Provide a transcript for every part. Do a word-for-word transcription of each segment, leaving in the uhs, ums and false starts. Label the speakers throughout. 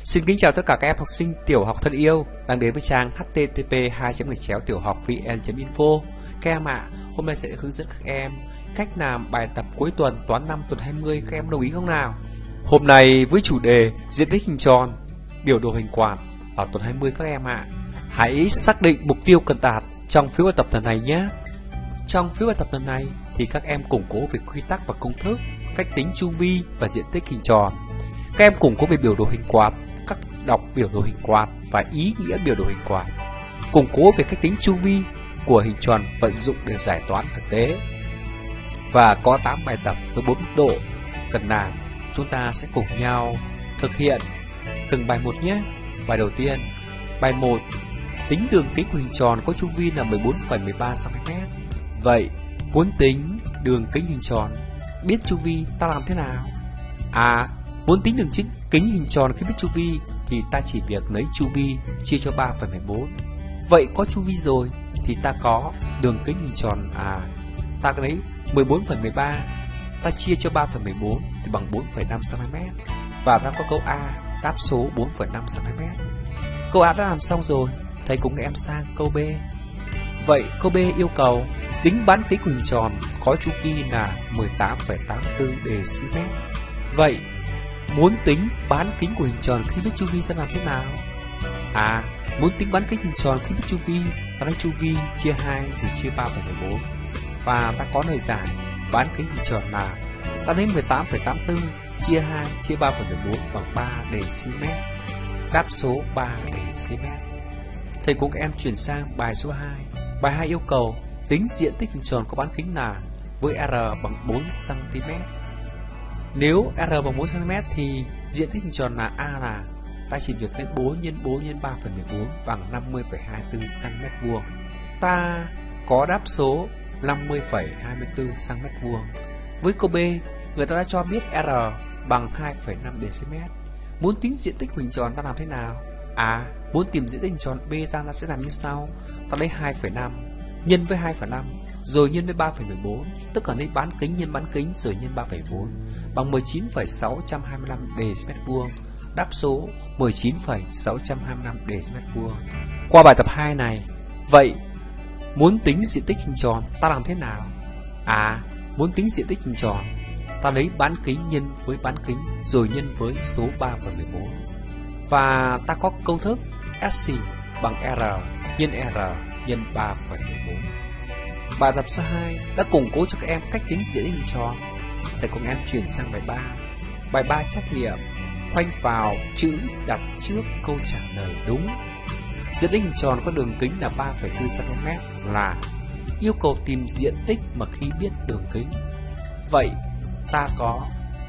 Speaker 1: Xin kính chào tất cả các em học sinh tiểu học thân yêu đang đến với trang h t t p hai chấm gạch chéo tiểu học vn chấm info. Các em ạ, à, hôm nay sẽ hướng dẫn các em cách làm bài tập cuối tuần toán năm tuần hai mươi. Các em đồng ý không nào? Hôm nay với chủ đề diện tích hình tròn, biểu đồ hình quạt ở tuần hai mươi các em ạ. À. Hãy xác định mục tiêu cần đạt trong phiếu bài tập lần này nhé. Trong phiếu bài tập lần này thì các em củng cố về quy tắc và công thức, cách tính chu vi và diện tích hình tròn. Các em củng cố về biểu đồ hình quạt, cách đọc biểu đồ hình quạt và ý nghĩa biểu đồ hình quạt. Củng cố về cách tính chu vi của hình tròn vận dụng để giải toán thực tế. Và có tám bài tập với bốn mức độ cần làm. Chúng ta sẽ cùng nhau thực hiện từng bài một nhé. Bài đầu tiên, bài một, tính đường kính của hình tròn có chu vi là mười bốn phẩy mười ba xăng ti mét. Vậy, muốn tính đường kính hình tròn, biết chu vi ta làm thế nào? À, muốn tính đường chính kính hình tròn khi biết chu vi thì ta chỉ việc lấy chu vi chia cho ba phẩy mười bốn. Vậy có chu vi rồi thì ta có đường kính hình tròn, à ta lấy mười bốn phẩy mười ba, ta chia cho ba phẩy mười bốn thì bằng bốn phẩy năm xăng ti mét. Và ta có câu A, đáp số bốn phẩy năm xăng ti mét. Câu A đã làm xong rồi, thầy cùng các em sang câu B. Vậy câu B yêu cầu tính bán kính của hình tròn có chu vi là mười tám phẩy tám mươi tư dm. Vậy muốn tính bán kính của hình tròn khi biết chu vi ta làm thế nào? À, muốn tính bán kính hình tròn khi biết chu vi, ta lấy chu vi chia hai rồi chia ba phẩy mười bốn. Và ta có lời giải bán kính hình tròn là ta lấy mười tám phẩy tám mươi tư chia hai chia ba phẩy mười bốn bằng ba dm. Đáp số ba dm. Thầy cùng các em chuyển sang bài số hai. Bài hai yêu cầu tính diện tích hình tròn có bán kính là với R bằng bốn xăng ti mét. Nếu R bằng bốn xăng ti mét thì diện tích hình tròn là A là ta chỉ việc lấy bốn nhân bốn nhân ba phẩy mười bốn bằng năm mươi phẩy hai mươi tư xăng ti mét vuông. Ta có đáp số năm mươi phẩy hai mươi tư xăng ti mét vuông. Với câu B, người ta đã cho biết R bằng hai phẩy năm dm. Muốn tính diện tích hình tròn ta làm thế nào? À, muốn tìm diện tích hình tròn B ta sẽ làm như sau. Ta lấy hai phẩy năm nhân với hai phẩy năm rồi nhân với ba phẩy mười bốn, tức là lấy bán kính nhân bán kính rồi nhân ba phẩy bốn bằng mười chín phẩy sáu trăm hai mươi lăm dm vuông. Đáp số mười chín phẩy sáu trăm hai mươi lăm dm vuông. Qua bài tập hai này, vậy muốn tính diện tích hình tròn ta làm thế nào? À, muốn tính diện tích hình tròn, ta lấy bán kính nhân với bán kính rồi nhân với số ba phẩy mười bốn. Và ta có công thức S bằng R nhân R nhân ba phẩy mười bốn. Bài tập số hai đã củng cố cho các em cách tính diện tích hình tròn. Thầy cùng em chuyển sang bài ba. Bài ba trắc nghiệm, khoanh vào chữ đặt trước câu trả lời đúng. Diện tích hình tròn có đường kính là ba phẩy bốn xăng ti mét là yêu cầu tìm diện tích mà khi biết đường kính. Vậy ta có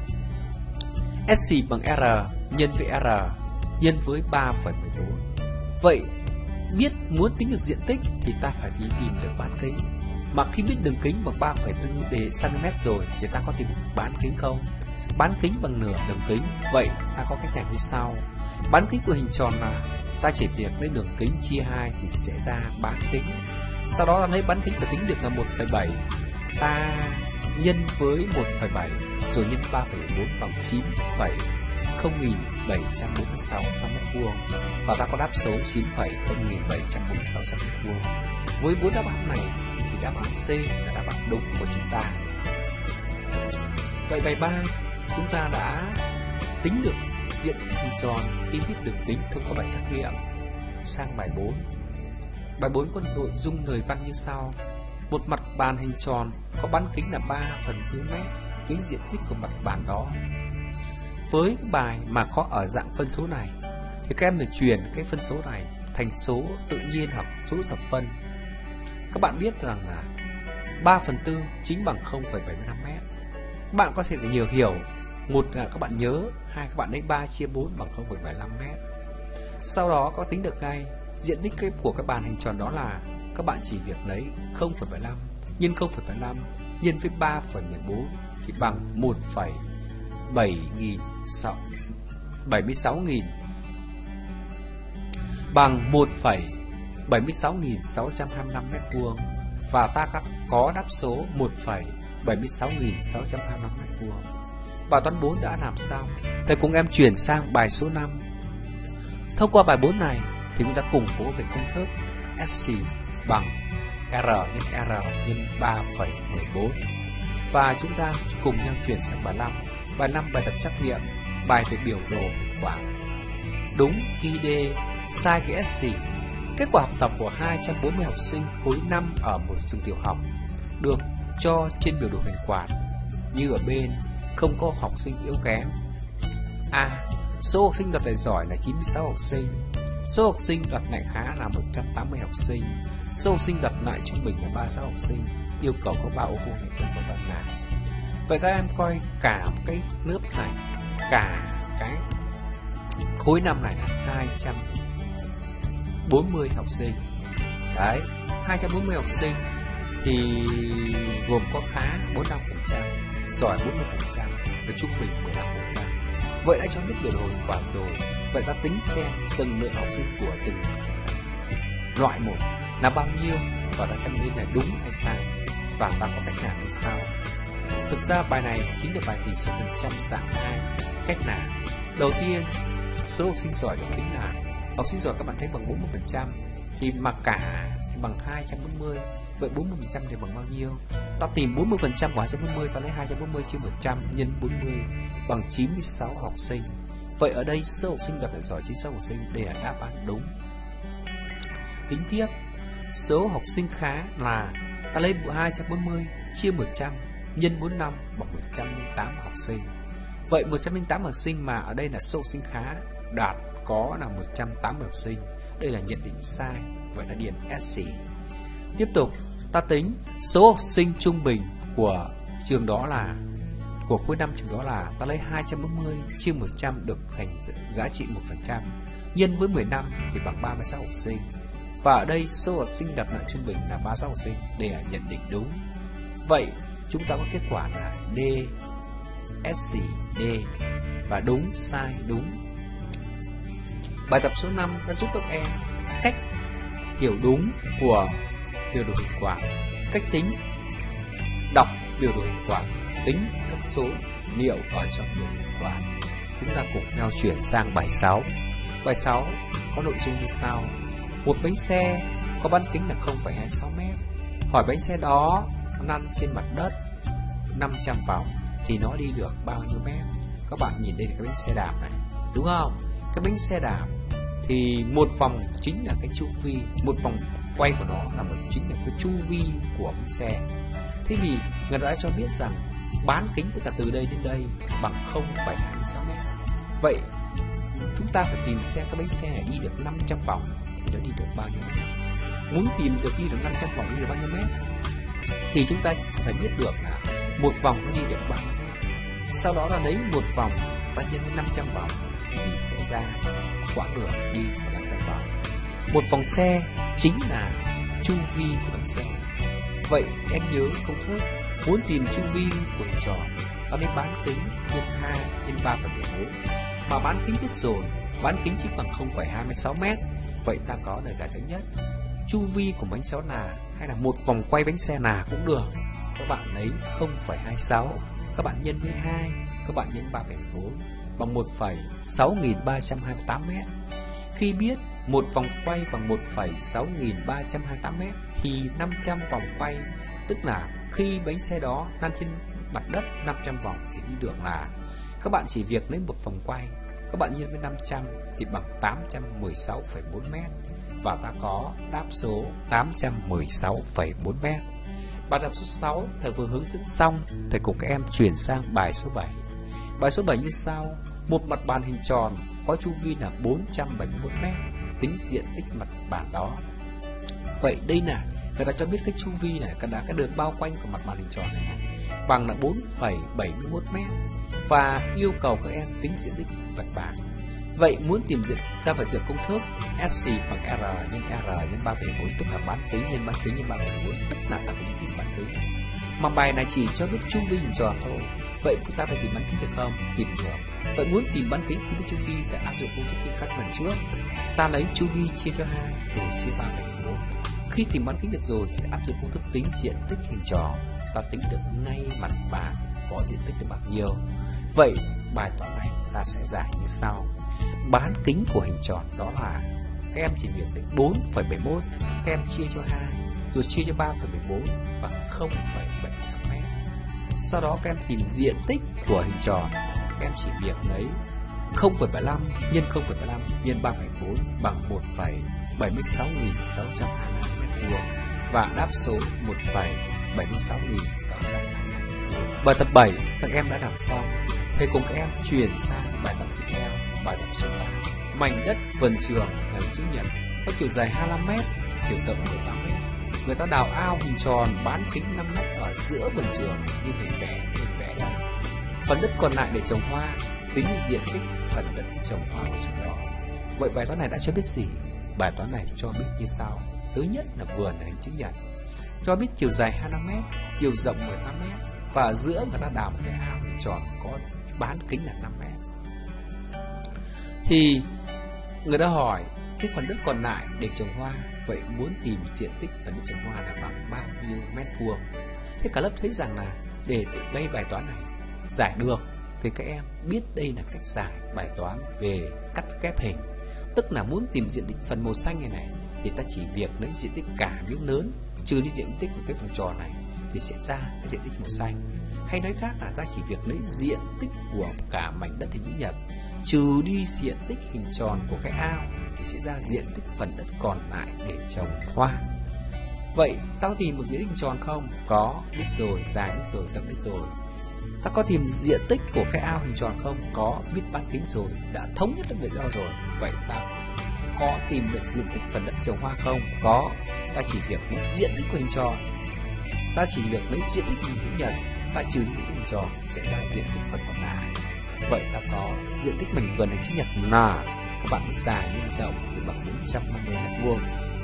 Speaker 1: S bằng R nhân với R nhân với ba phẩy mười bốn. Vậy biết muốn tính được diện tích thì ta phải đi tìm được bán kính. Mà khi biết đường kính bằng ba phẩy bốn cm rồi thì ta có tìm được bán kính không? Bán kính bằng nửa đường kính. Vậy ta có cách này như sau. Bán kính của hình tròn là ta chỉ việc lấy đường kính chia hai thì sẽ ra bán kính. Sau đó ta lấy bán kính phải tính được là một phẩy bảy. Ta nhân với một phẩy bảy rồi nhân ba phẩy bốn bằng chín phẩy không nghìn bảy trăm bốn mươi sáu xăng ti mét vuông. Và ta có đáp số chín phẩy không nghìn bảy trăm bốn mươi sáu xăng ti mét vuông. Với bốn đáp án này thì đáp án C là đáp án đúng của chúng ta. Vậy bài ba chúng ta đã tính được diện tích hình tròn khi biết đường kính thông qua bài trắc nghiệm. Sang bài bốn. Bài bốn có nội dung lời văn như sau. Một mặt bàn hình tròn có bán kính là ba phần tư mét, tính diện tích của mặt bàn đó. Với bài mà có ở dạng phân số này thì các em phải chuyển cái phân số này thành số tự nhiên hoặc số thập phân. Các bạn biết rằng là ba phần tư chính bằng không phẩy bảy mươi lăm mét. Các bạn có thể nhiều hiểu. Một là các bạn nhớ, hai các bạn lấy ba chia bốn bằng không phẩy bảy mươi lăm mét. Sau đó có tính được ngay diện tích của cái bàn hình tròn đó là các bạn chỉ việc lấy không phẩy bảy mươi lăm nhân không phẩy bảy mươi lăm nhân với ba phẩy mười bốn thì bằng một phẩy bảy mươi sáu nghìn bằng một phẩy bảy mươi sáu nghìn sáu trăm hai mươi lăm mét vuông. Và ta có đáp số một phẩy bảy mươi sáu nghìn sáu trăm hai mươi lăm mét vuông. Bài toán bốn đã làm xong. Thầy cùng em chuyển sang bài số năm. Thông qua bài bốn này thì chúng ta củng cố về công thức S bằng R nhân R nhân ba phẩy mười bốn. Và chúng ta cùng nhau chuyển sang bài năm. Bài năm bài tập trắc nghiệm, bài về biểu đồ hình quả. Đúng ký D, sai cái S. Kết quả học tập của hai trăm bốn mươi học sinh khối năm ở một trường tiểu học được cho trên biểu đồ hình quạt như ở bên, không có học sinh yếu kém. A. Số học sinh đoạt giải giỏi là chín mươi sáu học sinh. Số học sinh đoạt lại khá là một trăm tám mươi học sinh. Số học sinh đoạt lại trung bình là ba mươi sáu học sinh. Yêu cầu có ba ô vuông hình trong một đoạn nào. Vậy các em coi cả cái lớp này, cả cái khối năm này là hai trăm bốn mươi học sinh. Đấy, hai trăm bốn mươi học sinh thì gồm có khá bốn mươi lăm phần trăm, giỏi bốn mươi phần trăm và trung bình mười lăm phần trăm. Vậy đã cho biết biểu đồ hình quả rồi. Vậy ta tính xem từng lượng học sinh của từng loại một là bao nhiêu và ta xem bên này đúng hay sai. Và ta có cách làm như sau. Thực ra bài này chính là bài tỷ số phần trăm dạng hai. Cách nào? Đầu tiên, số học sinh giỏi được tính là học sinh giỏi các bạn thấy bằng bốn mươi phần trăm thì mà cả thì bằng hai trăm bốn mươi. Vậy bốn mươi phần trăm thì bằng bao nhiêu? Ta tìm bốn mươi phần trăm của hai trăm bốn mươi, ta lấy hai trăm bốn mươi chia một trăm nhân bốn mươi bằng chín mươi sáu học sinh. Vậy ở đây số học sinh đoạt giải giỏi chín mươi sáu học sinh, đây là đáp án đúng. Tính tiếp, số học sinh khá là ta lấy hai trăm bốn mươi chia một trăm nhân bốn mươi lăm bằng một trăm lẻ tám học sinh. Vậy một trăm lẻ tám học sinh mà ở đây là số học sinh khá đạt có là một trăm tám mươi học sinh. Đây là nhận định sai, vậy là điền S. Tiếp tục, ta tính số học sinh trung bình của trường đó là của khối năm trường đó là ta lấy hai trăm bốn mươi chia một trăm được thành giá trị một phần trăm nhân với mười lăm thì bằng ba mươi sáu học sinh. Và ở đây số học sinh đặt lại trung bình là ba mươi sáu học sinh, đây là nhận định đúng. Vậy chúng ta có kết quả là D, S, D và đúng, sai, đúng. Bài tập số năm đã giúp các em cách hiểu đúng của biểu đồ hình quạt, cách tính, đọc biểu đồ hình quạt, tính các số liệu ở trong biểu đồ hình quạt. Chúng ta cùng nhau chuyển sang bài sáu. Bài sáu có nội dung như sau. Một bánh xe có bán kính là không phẩy hai mươi sáu mét. Hỏi bánh xe đó lăn trên mặt đất năm trăm vòng thì nó đi được bao nhiêu mét? Các bạn nhìn đây là cái bánh xe đạp này, đúng không? Cái bánh xe đạp thì một vòng chính là cái chu vi, một vòng quay của nó là một chính là cái chu vi của bánh xe. Thế thì người ta đã cho biết rằng bán kính tức là từ đây đến đây bằng không phẩy hai mươi sáu mét. Vậy chúng ta phải tìm xem cái bánh xe này đi được năm trăm vòng thì nó đi được bao nhiêu mét. Muốn tìm được đi được năm trăm vòng đi được bao nhiêu mét thì chúng ta phải biết được là một vòng nó đi được bao nhiêu mét. Sau đó là lấy một vòng ta nhân với năm trăm vòng thì sẽ ra quãng đường đi của năm trăm vòng. Một vòng xe chính là chu vi của bánh xe. Vậy em nhớ công thức, muốn tìm chu vi của hình tròn ta lấy bán kính nhân hai nhân ba phẩy mười bốn. Mà bán kính biết rồi, bán kính chỉ bằng không phẩy hai mươi sáu mét. Vậy ta có lời giải thứ nhất. Chu vi của bánh xe là hay là một vòng quay bánh xe là cũng được. Các bạn lấy không phẩy hai mươi sáu, các bạn nhân với hai, các bạn nhân ba phẩy mười bốn bằng một phẩy sáu nghìn ba trăm hai mươi tám mét. Khi biết một vòng quay bằng một phẩy sáu nghìn ba trăm hai mươi tám mét thì năm trăm vòng quay, tức là khi bánh xe đó lăn trên mặt đất năm trăm vòng thì đi được là, các bạn chỉ việc lấy một vòng quay, các bạn nhân với năm trăm thì bằng tám trăm mười sáu phẩy bốn mét. Và ta có đáp số tám trăm mười sáu phẩy bốn mét. Bài tập số sáu thầy vừa hướng dẫn xong, thầy cùng các em chuyển sang bài số bảy. Bài số bảy như sau. Một mặt bàn hình tròn có chu vi là bốn trăm bảy mươi mốt mét, tính diện tích mặt bàn đó. Vậy đây là người ta cho biết cái chu vi này, cái, cái đường bao quanh của mặt bàn hình tròn này bằng là bốn phẩy bảy mươi mốt mét và yêu cầu các em tính diện tích mặt bàn. Vậy muốn tìm diện ta phải dựa công thức S bằng R nhân R nhân ba phẩy bốn, tức là bán kính nhân bán kính nhân ba phẩy bốn, tức là ta phải đi tìm bán kính. Mà bài này chỉ cho biết chu vi hình tròn thôi. Vậy ta phải tìm bán kính được không? Tìm được. Vậy muốn tìm bán kính khi với chu vi ta áp dụng công thức như các lần trước. Ta lấy chu vi chia cho hai rồi chia ba phẩy bốn. Khi tìm bán kính được rồi thì áp dụng công thức tính diện tích hình tròn. Ta tính được ngay mặt bàn có diện tích được bao nhiêu. Vậy bài toán này ta sẽ giải như sau. bán kính của hình tròn, đó là các em chỉ việc lấy bốn phẩy bảy mốt, các em chia cho hai, rồi chia cho ba phẩy bảy bốn và không phẩy bảy năm mét. Sau đó các em tìm diện tích của hình tròn, các em chỉ việc lấy không phẩy bảy lăm nhân không phẩy bảy lăm nhân ba phẩy bốn bằng một phẩy bảy mươi sáu nghìn sáu trăm hai mươi hai mét vuông và đáp số một phẩy bảy mươi sáu nghìn sáu trăm hai mươi hai. Bài tập bảy các em đã làm xong. Thầy cùng các em chuyển sang bài tập tiếp theo, bài tập số tám. Mảnh đất vườn trường là hình chữ nhật có chiều dài hai mươi lăm mét, chiều rộng mười tám mét. Người ta đào ao hình tròn bán kính năm mét ở giữa vườn trường như hình vẽ hình vẽ đây. Phần đất còn lại để trồng hoa, tính diện tích phần đất trồng hoa ở trong đó. Vậy bài toán này đã cho biết gì? Bài toán này cho biết như sau. Thứ nhất là vườn là hình chữ nhật, cho biết chiều dài hai mươi lăm mét, chiều rộng mười tám mét và ở giữa người ta đào một cái ao hình tròn có bán kính là năm mét. Thì người ta hỏi cái phần đất còn lại để trồng hoa, vậy muốn tìm diện tích phần đất trồng hoa là bằng bao nhiêu mét vuông? Thế cả lớp thấy rằng là để đây bài toán này giải được thì các em biết đây là cách giải bài toán về cắt ghép hình. Tức là muốn tìm diện tích phần màu xanh này này thì ta chỉ việc lấy diện tích cả miếng lớn trừ đi diện tích của cái phần tròn này thì sẽ ra cái diện tích màu xanh. Hay nói khác là ta chỉ việc lấy diện tích của cả mảnh đất hình chữ nhật trừ đi diện tích hình tròn của cái ao thì sẽ ra diện tích phần đất còn lại để trồng hoa. Vậy ta có tìm một diện tích hình tròn không? Có, biết rồi, dài biết rồi, rộng biết rồi. Ta có tìm diện tích của cái ao hình tròn không? Có, biết bán kính rồi, đã thống nhất được việc đó rồi. Vậy ta có tìm được diện tích phần đất trồng hoa không? Có, ta chỉ việc lấy diện tích của hình tròn, ta chỉ việc lấy diện tích hình chữ nhật, ta trừ diện tích hình tròn sẽ ra diện tích phần còn lại. Vậy ta có diện tích mảnh vườn hình chữ nhật là các bạn dài nhân rộng thì bằng bốn trăm năm mươi mét vuông.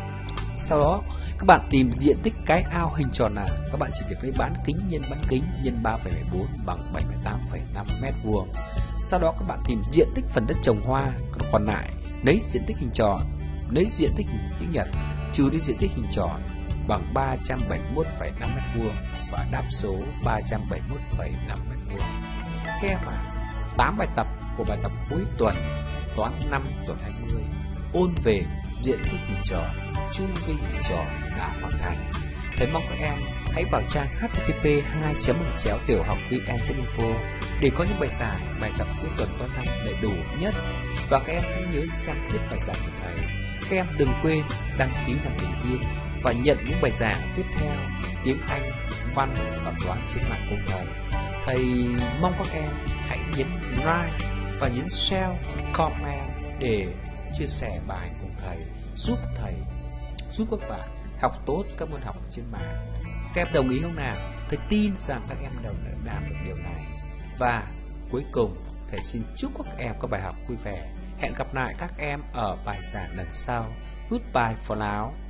Speaker 1: Sau đó các bạn tìm diện tích cái ao hình tròn là các bạn chỉ việc lấy bán kính nhân bán kính nhân ba phẩy bảy bốn bằng bảy mươi tám phẩy năm mét vuông. Sau đó các bạn tìm diện tích phần đất trồng hoa còn lại, lấy diện tích hình tròn, lấy diện tích hình chữ nhật trừ đi diện tích hình tròn bằng ba trăm bảy mươi mốt phẩy năm mét vuông và đáp số ba trăm bảy mươi mốt phẩy năm mét vuông. Các em à, tám bài tập của bài tập cuối tuần toán năm tuần hai mươi ôn về diện tích hình tròn, chu vi hình tròn đã hoàn thành. Thầy mong các em hãy vào trang h t t p hai chấm gạch chéo tiểu học vn chấm info để có những bài giải, bài tập cuối tuần toán năm đầy đủ nhất. Và các em hãy nhớ xem tiếp bài giảng của thầy. Các em đừng quên đăng ký làm thành viên và nhận những bài giảng tiếp theo tiếng Anh, văn và toán trên mạng cùng thầy. Thầy mong các em hãy nhấn like và nhấn share, comment để chia sẻ bài cùng thầy, giúp thầy, giúp các bạn học tốt các môn học trên mạng. Các em đồng ý không nào? Thầy tin rằng các em đều đã làm được điều này. Và cuối cùng, thầy xin chúc các em có bài học vui vẻ. Hẹn gặp lại các em ở bài giảng lần sau. Goodbye for now.